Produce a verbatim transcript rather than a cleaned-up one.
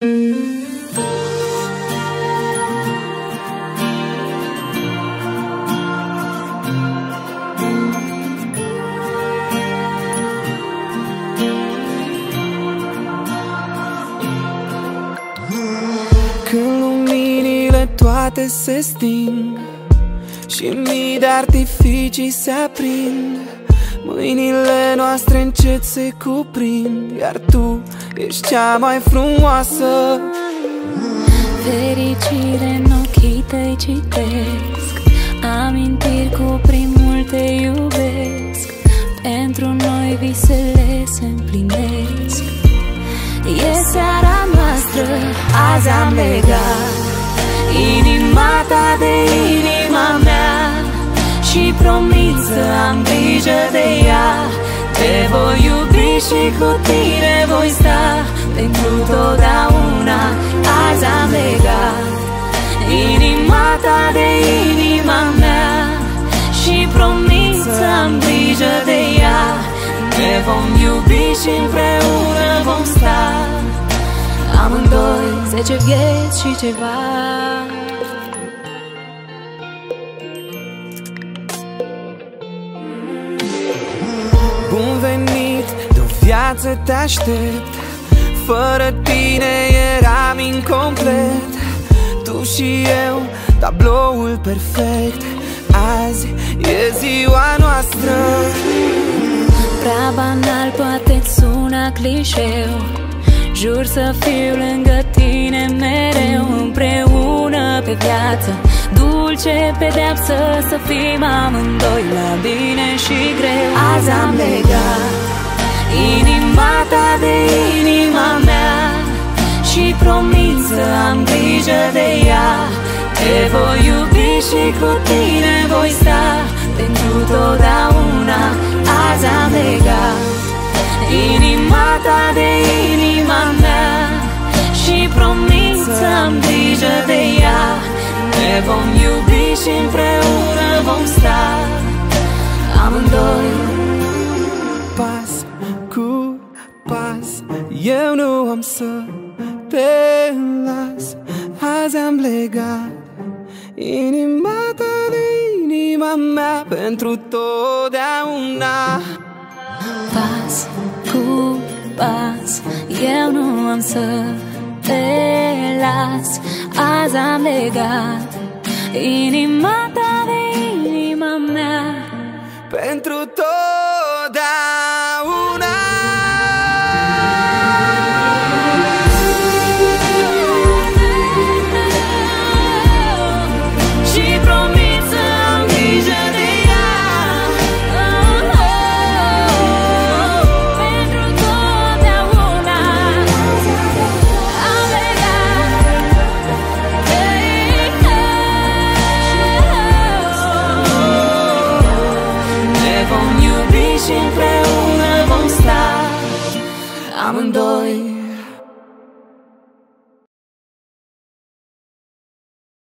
Când luminile toate se sting și mii de artificii se aprind, mâinile noastre încet se cuprind, iar tu ești cea mai frumoasă. Fericire în ochii tăi citesc, amintiri cu primul te iubesc. Pentru noi visele se împlinesc. E seara noastră, azi am legat inima ta de inima mea și promit să am grijă de ea. Te voi iubi și cu tine voi sta pentru totdeauna. Azi am legat inima ta de inima mea și promit să am grijă de ea. Ne vom iubi și împreună vom sta, amândoi zece vieți și ceva. Bun venit, de-o viață te aștept, fără tine eram incomplet. Tu și eu, tabloul perfect, azi e ziua noastră. Prea banal, poate-ți suna clișeu, jur să fiu lângă tine mereu, împreună pe viață. Dulce pedeapsă să fim amândoi la bine și greu. Azi am legat inima ta de inima mea și promit să am grijă de ea. Te voi iubi și cu tine voi sta pentru totdeauna. Azi am legat inima ta de inima mea și promit să am grijă de ea. Ne vom iubi și împreună vom sta, amândoi. Pas cu pas, eu nu am să te las. Azi am legat inima ta de inima mea pentru totdeauna. Pas cu pas, eu nu am să te las. Azi am legat inima ta de inima mea pentru tot.